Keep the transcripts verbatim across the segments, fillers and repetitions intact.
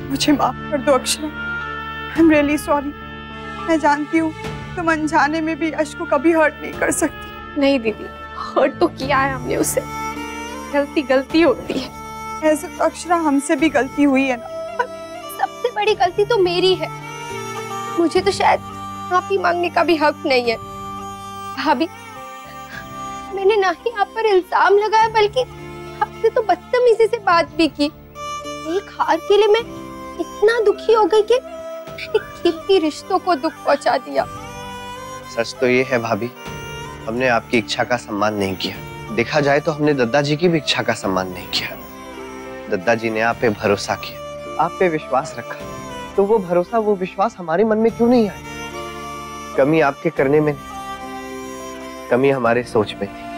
मुझे माफ कर दो Akshara, I am really sorry. मैं जानती हूँ तुम अनजाने में भी यश को कभी हर्ट नहीं कर सकती। नहीं दीदी, हर्ट तो किया है हमने उसे, गलती गलती होती है। ऐसे तो अक्षरा हमसे भी गलती हुई है ना। सबसे बड़ी गलती तो मेरी है, मुझे तो शायद माफी मांगने का भी हक नहीं है। भाभी, मैंने ना ही आप पर इल्जाम लगाया बल्कि आपसे तो बदतमीजी से बात भी की। एक हार के लिए मैं इतना दुखी हो गई कि कीमती रिश्तों को दुख पहुंचा दिया। सच तो ये है भाभी, हमने आपकी इच्छा का सम्मान नहीं किया। देखा जाए तो हमने दद्दा जी की भी इच्छा का सम्मान नहीं किया। दद्दा जी ने आप पे भरोसा किया, आप पे विश्वास रखा, तो वो भरोसा वो विश्वास हमारे मन में क्यों नहीं आया? कमी आपके करने में नहीं, कमी हमारे सोच में थी,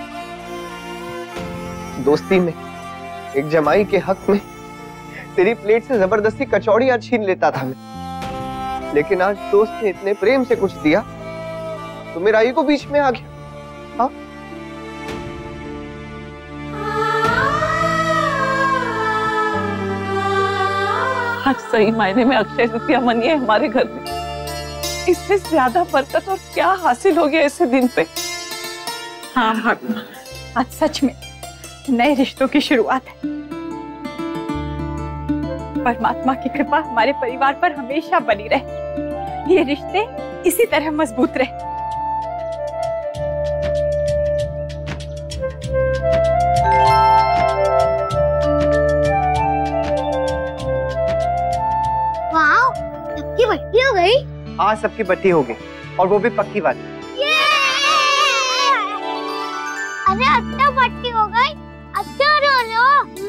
दोस्ती में। एक जमाई के हक में तेरी प्लेट से जबरदस्ती कचौड़ियां छीन लेता था मैं, लेकिन आज दोस्त ने इतने प्रेम से कुछ दिया तो मेरा ईगो बीच में आ गया। हाँ? आज सही मायने में अक्षय तृतीया मनी है हमारे घर में। इससे ज्यादा बरकत और क्या हासिल हो गया ऐसे दिन पे। हाँ भाभी, आज सच में नए रिश्तों की शुरुआत है। परमात्मा की कृपा हमारे परिवार पर हमेशा बनी रहे, ये रिश्ते इसी तरह मजबूत रहे। वाह, सबकी बट्टी हो गई। आज सबकी बत्ती हो गई, और वो भी पक्की वाली। अरे अच्छा बट्टी हो गई, अच्छा रो लो।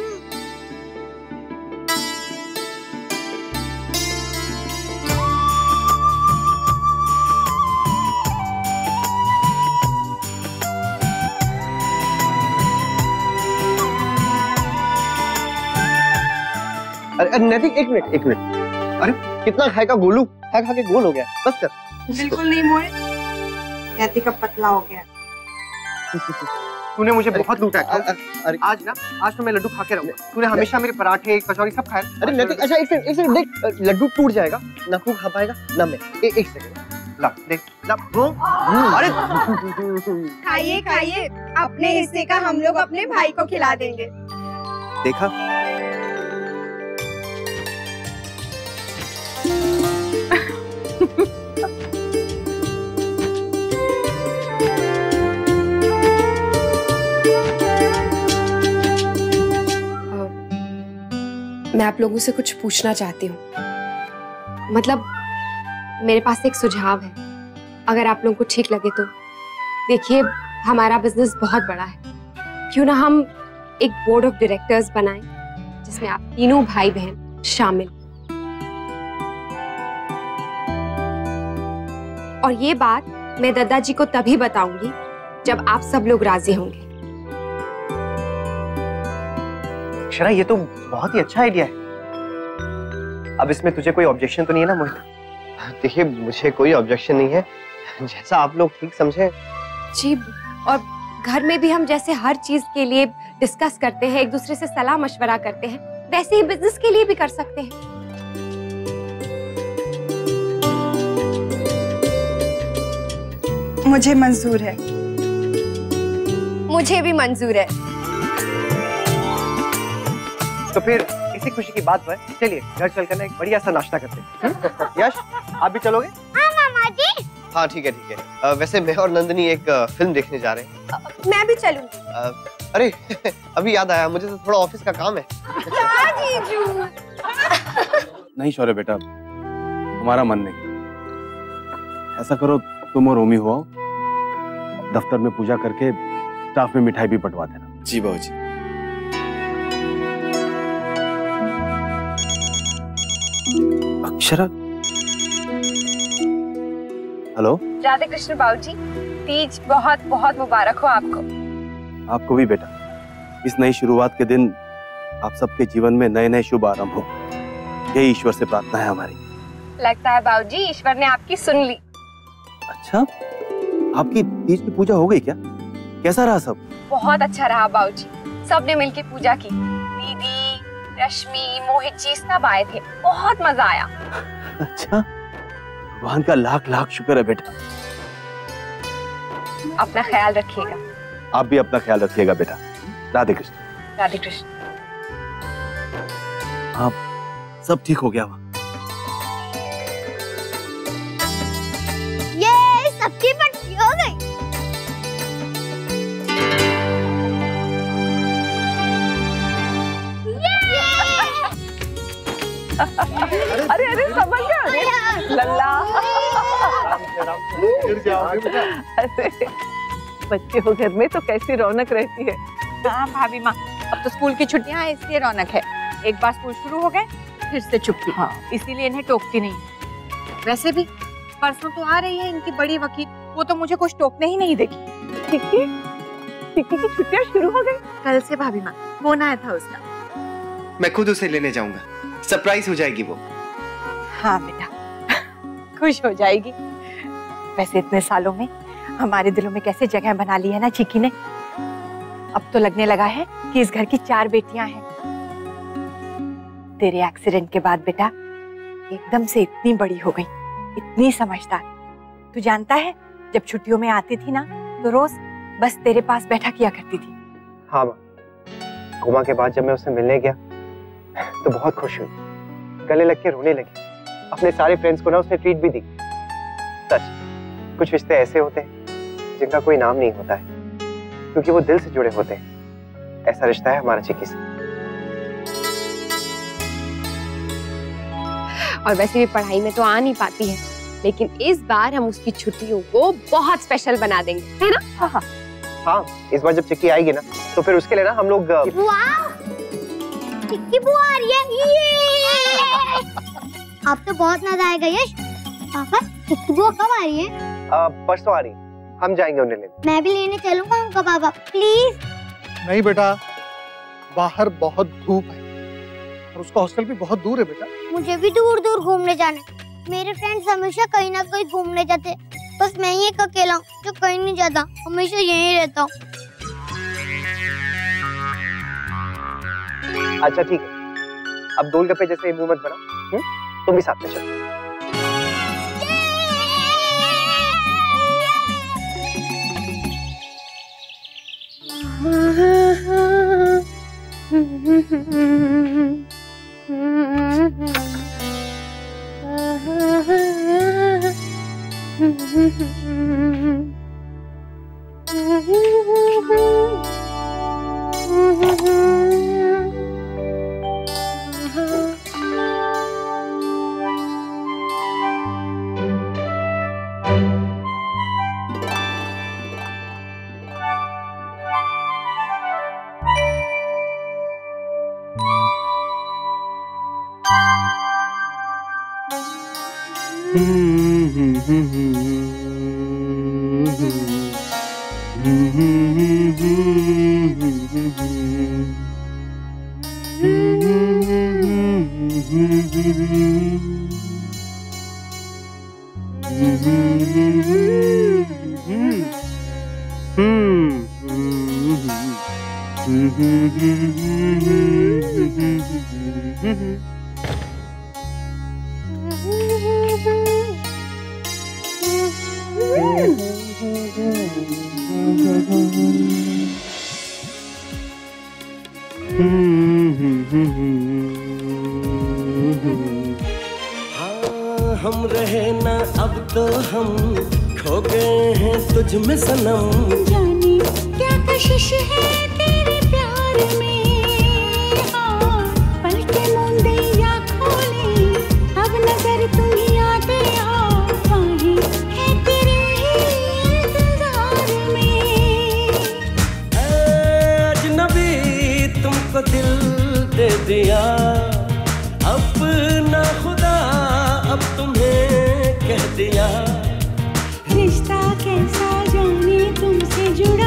अरे नैतिक, एक मिनट एक मिनट। अरे कितना खाएगा गोलू? खा खा के गोल हो गया, बस कर। बिल्कुल नहीं मोए, नैतिक अब पतला हो गया। तूने मुझे बहुत लूटा है। अरे आज ना, आज तो मैं लड्डू खा के रहूंगा। तूने हमेशा मेरे पराठे कचौरी सब खाया। अरे नैतिक, अच्छा एक सेकंड एक सेकंड देख, लड्डू टूट जाएगा ना, तू खा पाएगा ना मैं। ए, एक सेकंड ला देख ला वो। अरे खाइए खाइए, अपने हिस्से का हम लोग अपने भाई को खिला देंगे। देखा, मैं आप लोगों से कुछ पूछना चाहती हूँ। मतलब मेरे पास एक सुझाव है, अगर आप लोगों को ठीक लगे तो। देखिए, हमारा बिजनेस बहुत बड़ा है, क्यों ना हम एक बोर्ड ऑफ डायरेक्टर्स बनाएं जिसमें आप तीनों भाई बहन शामिल। और ये बात मैं दद्दा जी को तभी बताऊंगी जब आप सब लोग राजी होंगे। अक्षरा, ये तो बहुत ही अच्छा आइडिया है। अब इसमें तुझे कोई ऑब्जेक्शन तो नहीं है ना मोहित? देखिए, मुझे कोई ऑब्जेक्शन नहीं है, जैसा आप लोग ठीक समझे। जी, और घर में भी हम जैसे हर चीज के लिए डिस्कस करते हैं, एक दूसरे से सलाह मशवरा करते हैं, वैसे ही बिजनेस के लिए भी कर सकते हैं। मुझे मंजूर है। मुझे भी मंजूर है। तो फिर इसी खुशी की बात पर चलिए घर चलकर ना एक बढ़िया सा नाश्ता करते हैं। यश, आप भी चलोगे? हाँ मामा जी। हाँ ठीक है ठीक है। आ, वैसे मैं और नंदिनी एक आ, फिल्म देखने जा रहे हैं। आ, मैं भी चलूंगी। आ, अरे अभी याद आया, मुझे तो थोड़ा ऑफिस का काम है। नहीं शौर्य बेटा, तुम्हारा मन नहीं। ऐसा करो, तुम और रोमी हो, दफ्तर में पूजा करके स्टाफ में मिठाई भी बंटवा देना। जी बाबूजी। अक्षरा, हेलो। राधे कृष्ण बाबूजी, तीज बहुत बहुत मुबारक हो आपको। आपको भी बेटा। इस नई शुरुआत के दिन आप सबके जीवन में नए नए शुभ आरंभ हो, यही ईश्वर से प्रार्थना है हमारी। लगता है बाबूजी ईश्वर ने आपकी सुन ली। अच्छा, आपकी तीज की पूजा हो गई क्या? कैसा रहा सब? बहुत अच्छा रहा बाबूजी, सबने मिलकर पूजा की। दीदी, रश्मि, मोहित जी सब आए थे, बहुत मजा आया। अच्छा, भगवान का लाख लाख शुक्र है बेटा। अपना ख्याल रखिएगा। आप भी अपना ख्याल रखिएगा बेटा। राधे कृष्ण। राधे कृष्ण। हाँ, सब ठीक हो गया वहाँ। ये सबकी पट्टी हो गई। अरे अरे समझ गया, अरे लल्ला। अरे बच्चे हो घर में तो कैसी रौनक रहती है। हाँ भाभी माँ, अब तो स्कूल की छुट्टियां हैं इसलिए रौनक है। एक बार स्कूल शुरू हो गए फिर से चुप्पी। हाँ, इसीलिए इन्हें टोकती नहीं। वैसे भी परसों तो आ रही है इनकी बड़ी वकील, वो तो मुझे कुछ टोकने ही नहीं देगी। टिक्की टिक्की की छुट्टियां शुरू हो गई कल से भाभी माँ, फोन आया था उसका। मैं खुद उसे लेने जाऊंगा, सरप्राइज हो जाएगी वो। हाँ बेटा, खुश हो जाएगी। वैसे इतने सालों में हमारे दिलों में कैसे जगह बना ली है ना चिक्की ने। अब तो लगने लगा है कि इस घर की चार बेटियां हैं। तेरे एक्सीडेंट के बाद बेटा एकदम से इतनी बड़ी हो गई, इतनी समझदार। तू जानता है, जब छुट्टियों में आती थी ना तो रोज बस तेरे पास बैठा किया करती थी। हाँ माँ, कोमा के बाद जब मैं उससे मिलने गया तो बहुत खुश हुई, गले लग के रोने लगी। अपने सारे फ्रेंड्स को ना उसने ट्रीट भी दी। सच, कुछ रिश्ते ऐसे होते हैं जिनका कोई नाम नहीं होता है, क्योंकि वो दिल से जुड़े होते हैं। ऐसा रिश्ता है हमारा चिक्की से। और वैसे भी पढ़ाई में तो आ नहीं पाती है, लेकिन इस बार हम उसकी छुट्टियों को बहुत स्पेशल बना देंगे, है ना? हाँ हाँ, इस बार जब चिक्की आएगी ना तो फिर उसके लिए ना हम लोग। वाह, चिक्की बुआ आ रही है। अब तो बहुत मजा आएगा यश। पापा, चिक्की बुआ कब आ रही है? आ, परसों आ रही, हम जाएंगे उन्हें लेने। मैं भी लेने चलूंगा उनका पापा, प्लीज। नहीं बेटा, बाहर बहुत धूप है और उसका हॉस्टल भी बहुत दूर है बेटा। मुझे भी दूर दूर घूमने जाना है। मेरे फ्रेंड्स हमेशा कहीं ना कहीं घूमने जाते, बस मैं ही एक अकेला हूँ जो कहीं नहीं जाता, हमेशा यहीं रहता हूँ। अच्छा ठीक है, अब गोलगप्पे जैसे मुंह मत बना, तुम भी साथ में चलो। हाँ, हम रहे ना अब तो हम खो गए हैं तुझ में सनम। जाने क्या कशिश है तेरे प्यार में, हाँ, पलके मूंदे या खोले अब नजर तू ही आते हो, बाहें है तेरे ही इंतजार में। अजनबी तुमको दिल दे दिया अपना खुदा, अब तुम्हें कह दिया। रिश्ता कैसा जाने तुमसे जुड़ा,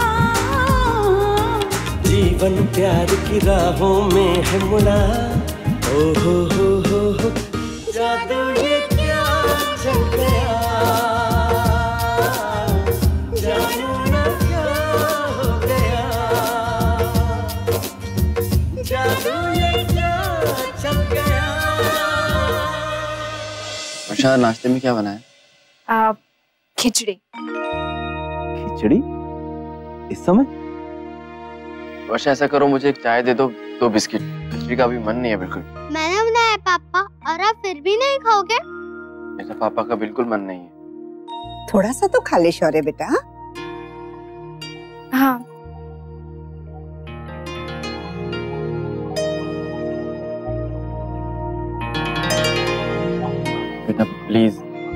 जीवन प्यार की राहों में है मुड़ा। ओ हो हो हो हो, जादू ये क्या चल गया, जानू ना क्या हो गया, जादू ये क्या उषा, नाश्ते में क्या बना है? आ, खिचड़ी। खिचड़ी इस समय? उषा, ऐसा करो, मुझे एक चाय दे दो, दो बिस्किट। खिचड़ी का भी मन नहीं है बिल्कुल। मैंने बनाया पापा, और आप फिर भी नहीं खाओगे? मेरा पापा का बिल्कुल मन नहीं है। थोड़ा सा तो खा ले शौर्य बेटा। हाँ। बेटा प्लीज,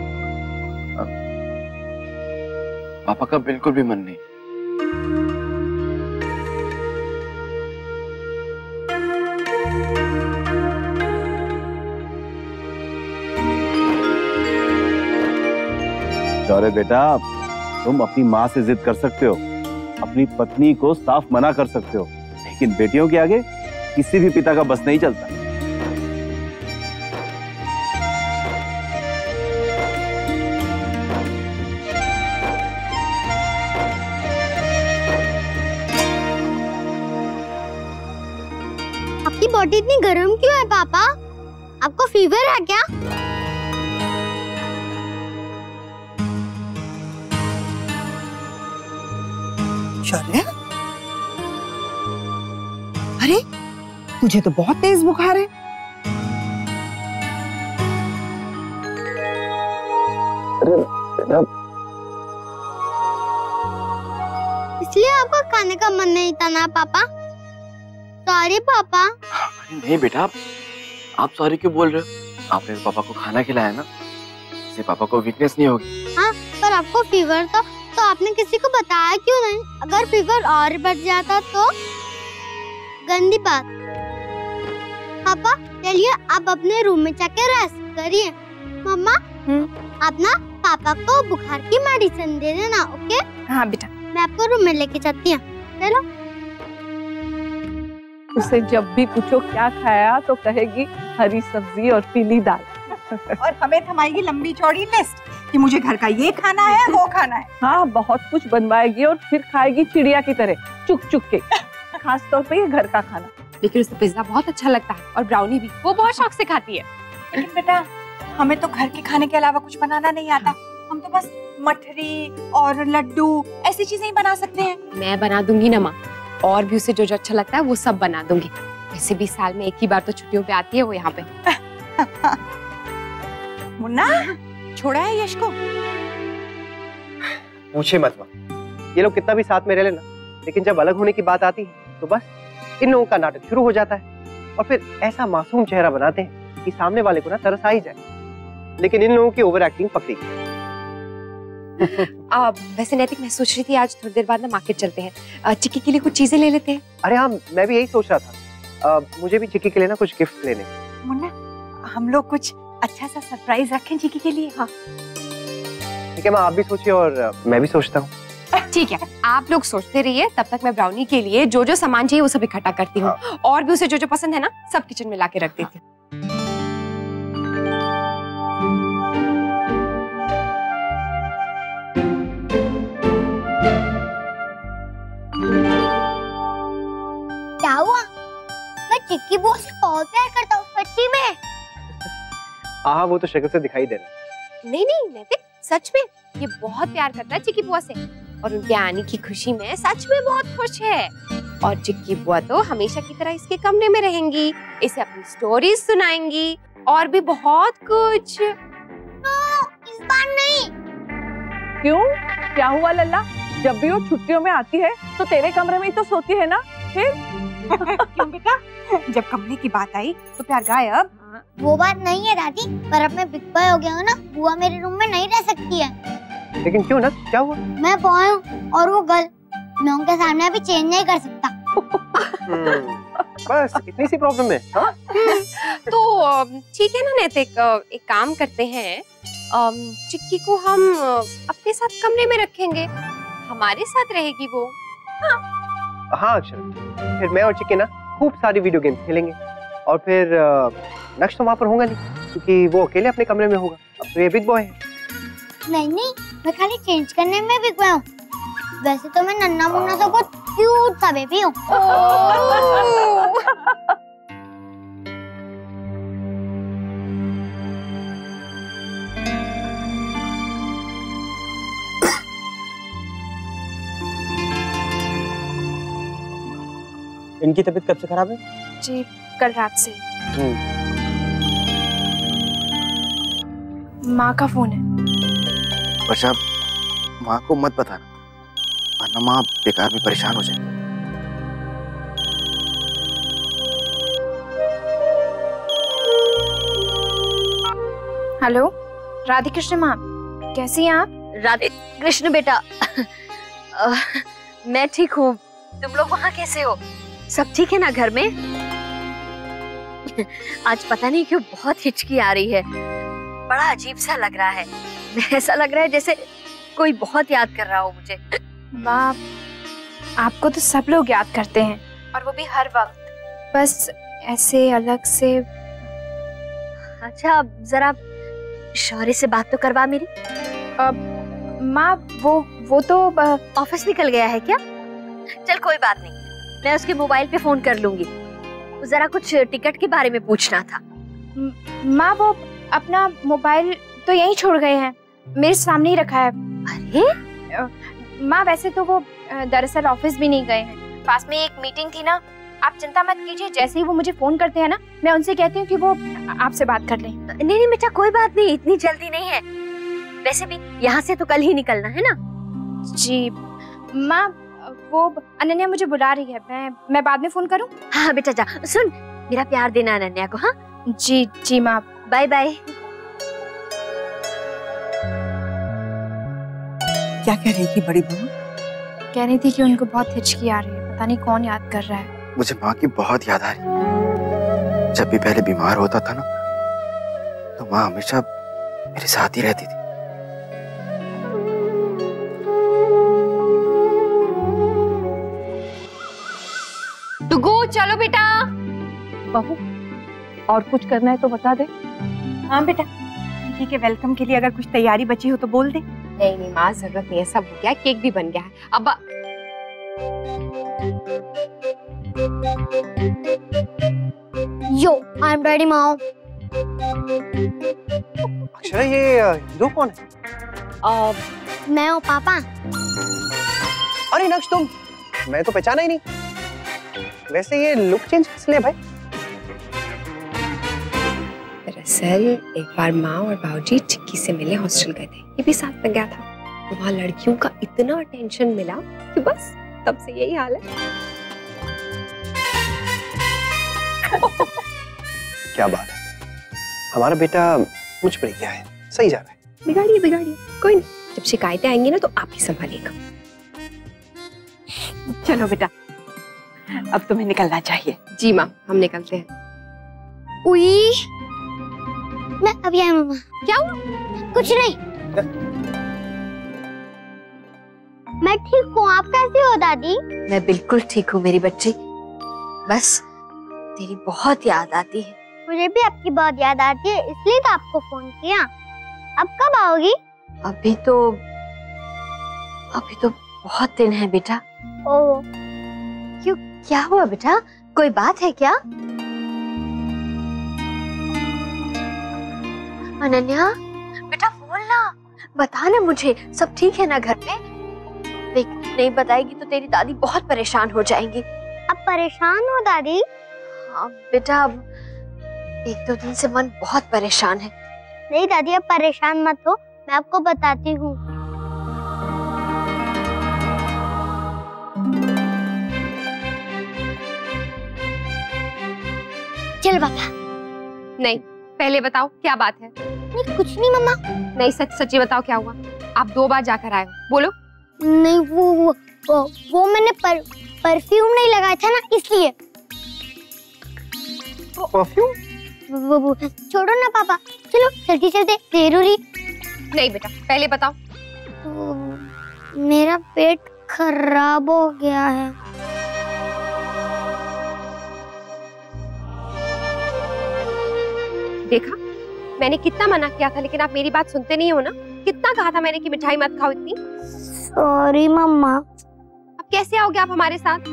पापा का बिल्कुल भी मन नहीं। शौर्य बेटा, तुम अपनी माँ से जिद कर सकते हो, अपनी पत्नी को साफ मना कर सकते हो, लेकिन बेटियों के आगे किसी भी पिता का बस नहीं चलता। आपकी बॉडी इतनी गर्म क्यों है पापा? आपको फीवर है क्या? शौर्य, अरे तुझे तो बहुत तेज बुखार है। अरे बेटा, इसलिए आपका खाने का मन नहीं था ना पापा? सॉरी पापा। अरे नहीं बेटा, आप सॉरी क्यों बोल रहे हो? आपने पापा को खाना खिलाया ना, इससे पापा को वीकनेस नहीं होगी। हाँ, पर आपको फीवर था तो आपने किसी को बताया क्यों नहीं? अगर फीवर और बढ़ जाता तो? गंदी बात। पापा चलिए आप अपने रूम में जाके रेस्ट करिए। मम्मा आप ना पापा को बुखार की मेडिसिन दे देना, ओके? हाँ बेटा। मैं आपको रूम में लेके जाती हूँ। चलो। उसे जब भी पूछो क्या खाया तो कहेगी हरी सब्जी और पीली दाल। और हमें थमाएगी लंबी चौड़ी लिस्ट कि मुझे घर का ये खाना है, वो खाना है। हाँ, बहुत कुछ बनवाएगी और फिर खाएगी चिड़िया की तरह चुक चुक के, खास तौर पे ये घर का खाना। लेकिन उसे पिज्जा बहुत अच्छा लगता है और ब्राउनी भी, वो बहुत शौक से खाती है। लेकिन बेटा हमें तो घर के खाने के अलावा कुछ बनाना नहीं आता। हम तो बस मठरी और लड्डू ऐसी चीजें ही बना सकते हैं। मैं बना दूंगी ना माँ, और भी उसे जो जो अच्छा लगता है वो सब बना दूंगी। वैसे भी साल में एक ही बार तो छुट्टियों पे आती है वो यहाँ पे। मुन्ना, छोड़ा है यश को? पूछे मत माँ, ये लोग कितना भी साथ में रह लेना, लेकिन जब अलग होने की बात आती है तो बस इन लोगों का नाटक शुरू हो जाता है और फिर ऐसा मासूम चेहरा बनाते हैं कि सामने वाले को ना तरस आ ही जाए। लेकिन इन लोगों की ओवर एक्टिंग पकड़ी। आ, वैसे नैतिक, मैं सोच रही थी आज थोड़ी देर बाद ना मार्केट चलते हैं, चिक्की के लिए कुछ चीजें ले लेते हैं। अरे हाँ, मैं भी यही सोच रहा था। आ, मुझे भी चिक्की के लिए ना कुछ गिफ्ट लेने। मुन्ना, हम लोग कुछ अच्छा सा सरप्राइज रखें चिक्की के लिए। हाँ ठीक है माँ, आप भी सोचिए और मैं भी सोचता हूँ। ठीक है, आप लोग सोचते रहिए, तब तक मैं ब्राउनी के लिए जो जो सामान चाहिए वो सब इकट्ठा करती हूँ। हाँ। और भी उसे जो जो पसंद है ना सब किचन में लाके रख देती हूँ। क्या हुआ? मैं चिक्की बुआ से बहुत प्यार करता हूँ सच्ची में। हाँ, वो तो शक्ल से दिखाई दे रहा है। नहीं नहीं नैतिक, सच में ये बहुत प्यार करता है चिक्की बुआ से, और उनके आने की खुशी में सच में बहुत खुश है। और चिक्की बुआ तो हमेशा की तरह इसके कमरे में रहेंगी, इसे अपनी स्टोरीज सुनाएंगी और भी बहुत कुछ। नो, इस बार नहीं। क्यों? क्या हुआ लल्ला? जब भी वो छुट्टियों में आती है तो तेरे कमरे में ही तो सोती है ना? फिर क्यों बेटा? जब कमरे की बात आई तो प्यार गायब। वो बात नहीं है दादी, पर अब मैं बिग बॉय हो गया हूँ ना, बुआ मेरे रूम में नहीं रह सकती है। लेकिन क्यों ना, क्या हुआ? मैं बॉय हूँ और वो गर्ल, मैं उनके सामने अभी चेंज नहीं कर सकता। बस इतनी सी प्रॉब्लम है। हाँ? तो ठीक है ना नैतिक, एक काम करते हैं, चिक्की को हम अपने साथ कमरे में रखेंगे, हमारे साथ रहेगी वो। हाँ हाँ अक्षर, फिर मैं और चिक्की ना खूब सारी वीडियो गेम्स खेलेंगे और फिर नक्श तो वहाँ पर होगा नहीं क्योंकि वो अकेले अपने कमरे में होगा। अब तो ये बिग बॉय है। नहीं नहीं, मैं खाली चेंज करने में बिग बॉय हूँ। वैसे तो मैं नन्ना मुन्ना सा बहुत क्यूट सा बेबी हूँ। इनकी तबीयत कब से खराब है? जी कल रात से। माँ का फोन है। वर्षा, माँ को मत बताना, वरना माँ बेकार में परेशान हो जाएगी। हेलो राधे कृष्ण माँ, कैसी हैं आप? राधे कृष्ण बेटा, आ, मैं ठीक हूँ। तुम लोग वहाँ कैसे हो? सब ठीक है ना घर में? आज पता नहीं क्यों बहुत हिचकी आ रही है, बड़ा अजीब सा लग रहा है। ऐसा लग रहा है जैसे कोई बहुत याद कर रहा हो मुझे। माँ, आपको तो सब लोग याद करते हैं, और वो भी हर वक्त, बस ऐसे अलग से। अच्छा जरा शौर्य से बात तो करवा मेरी। माँ वो वो तो ऑफिस निकल गया है क्या? चल कोई बात नहीं, मैं उसके मोबाइल पे फोन कर लूंगी। जरा कुछ टिकट के बारे में पूछना था। माँ वो अपना मोबाइल तो यहीं छोड़ गए हैं, मेरे सामने ही रखा है। अरे माँ वैसे तो वो दरअसल ऑफिस भी नहीं गए हैं, पास में एक मीटिंग थी ना। आप चिंता मत कीजिए, जैसे ही वो मुझे फोन करते हैं ना, मैं उनसे कहती हूँ कि वो आपसे बात कर लें। नहीं नहीं बेटा कोई बात नहीं, इतनी जल्दी नहीं है। वैसे भी यहाँ से तो कल ही निकलना है ना। जी माँ, वो अनन्या मुझे बुला रही है, मैं मैं बाद में फोन करूँ? हाँ बेटा जा, सुन मेरा प्यार देना अनन्या को। हाँ जी जी माँ, बाय बाय। क्या कह रही थी बड़ी बहू? कह रही थी कि उनको बहुत हिचकी आ रही है, पता नहीं कौन याद कर रहा है। मुझे माँ की बहुत याद आ रही है। जब भी पहले बीमार होता था ना, तो माँ हमेशा मेरे साथ ही रहती थी। टुगु चलो बेटा। बहू और कुछ करना है तो बता दे। हाँ बेटा, दीदी के वेलकम के लिए अगर कुछ तैयारी बची हो तो बोल दे। नहीं नहीं माँ, जरूरत नहीं है, सब हो गया, केक भी बन गया है। अब यो आई एम रेडी माओ। अक्षरा ये हीरो कौन है? आ, मैं हूँ पापा। अरे नक्श तुम, मैं तो पहचाना ही नहीं। वैसे ये लुक चेंज किस लिए भाई? दरअसल एक बार माँ और बाबूजी चिक्की से मिले, हॉस्टल गए थे, ये भी साथ में गया था। तो वहाँ लड़कियों का इतना अटेंशन मिला कि बस तब से यही हाल है। क्या बात है, हमारा बेटा मुझ पर क्या है, सही जा रहा है। बिगाड़िए बिगाड़िए, कोई नहीं, जब शिकायतें आएंगी ना तो आप ही संभालिएगा। चलो बेटा, अब तुम्हें निकलना चाहिए। जी माँ, हम निकलते हैं। उई, मैं अभी आई मम्मा। क्या हुआ? कुछ नहीं, मैं ठीक हूँ। आप कैसे हो दादी? मैं बिल्कुल ठीक हूँ मेरी बच्ची, बस तेरी बहुत याद आती है। मुझे भी आपकी बहुत याद आती है, इसलिए तो आपको फोन किया। अब कब आओगी? अभी तो अभी तो बहुत दिन है बेटा। ओह, क्यों, क्या हुआ बेटा? कोई बात है क्या? अनन्या बेटा बोलना, बता ना मुझे, सब ठीक है ना घर पे? देख नहीं बताएगी तो तेरी दादी बहुत परेशान हो जाएंगी। अब परेशान हो दादी? हाँ बेटा, अब एक दो दिन से मन बहुत परेशान है। नहीं दादी, अब परेशान मत हो, मैं आपको बताती हूँ। चल पापा। नहीं, पहले बताओ क्या बात है। नहीं कुछ नहीं मम्मा। नहीं सच सच्ची बताओ क्या हुआ। आप दो बार जाकर आए हो, बोलो। नहीं वो वो वो, वो मैंने पर, परफ्यूम नहीं लगाया था ना, इसलिए। परफ्यूम? वो, वो, छोड़ो ना पापा, चलो जल्दी चलते, देर हो रही। नहीं बेटा, पहले बताओ। मेरा पेट खराब हो गया है। देखा, मैंने कितना मना किया था, लेकिन आप मेरी बात सुनते नहीं हो ना। कितना कहा था मैंने कि मिठाई मत खाओ इतनी। Sorry mama. अब कैसे आओगे आप हमारे साथ?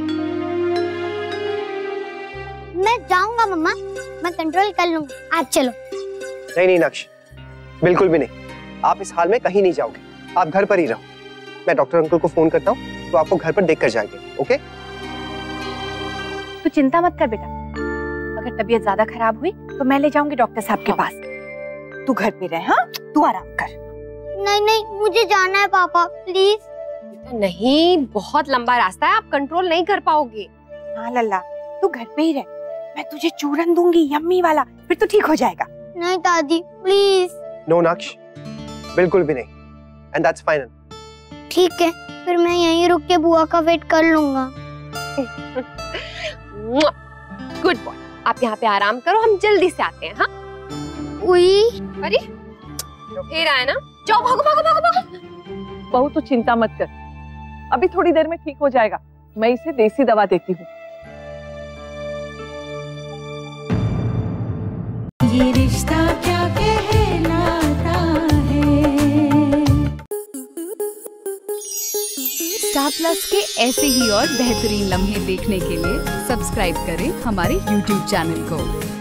मैं जाऊंगा मम्मा, मैं कंट्रोल कर लूंगा, आप चलो। नहीं नहीं नक्श, बिल्कुल भी नहीं। आप इस हाल में कहीं नहीं जाओगे, आप घर पर ही रहो। मैं डॉक्टर अंकल को फोन करता हूँ, तो आपको घर पर देख कर जाएंगे। ओके? तू चिंता मत कर बेटा, अगर तबीयत ज्यादा खराब हुई तो मैं ले जाऊंगी डॉक्टर साहब के पास। तू घर पे रह, हाँ तू आराम कर। नहीं नहीं मुझे जाना है पापा प्लीज। नहीं, बहुत लंबा रास्ता है, आप कंट्रोल नहीं कर पाओगे। हाँ लल्ला तू घर पे ही रह, मैं तुझे चूरन दूंगी यम्मी वाला, फिर तो ठीक हो जाएगा। नहीं दादी प्लीज। नो नक्श, बिल्कुल भी नहीं, एंड दैट्स फाइनल। ठीक है, फिर मैं यहीं रुक के बुआ का वेट कर लूंगा। गुड बॉय, आप यहाँ पे आराम करो, हम जल्दी से आते हैं। हाँ उई, अरे फिर आए ना, जाओ भागो भागो भागो भागो। बहू तू चिंता मत कर, अभी थोड़ी देर में ठीक हो जाएगा, मैं इसे देसी दवा देती हूँ। ये रिश्ता क्या कहलाता है। स्टार प्लस के ऐसे ही और बेहतरीन लम्हे देखने के लिए सब्सक्राइब करें हमारे यूट्यूब चैनल को।